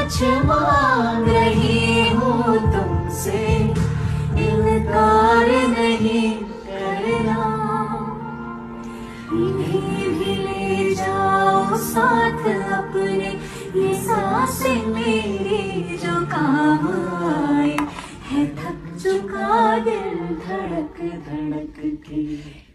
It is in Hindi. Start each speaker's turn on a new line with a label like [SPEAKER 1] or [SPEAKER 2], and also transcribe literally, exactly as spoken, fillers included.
[SPEAKER 1] कुछ मांग रही हूँ तुमसे, इनकार नहीं करना। इन्हें भी ले जाओ साथ अपने, ये सांसें मेरी जो काम आए। है थक चुका दिल धड़क धड़क के।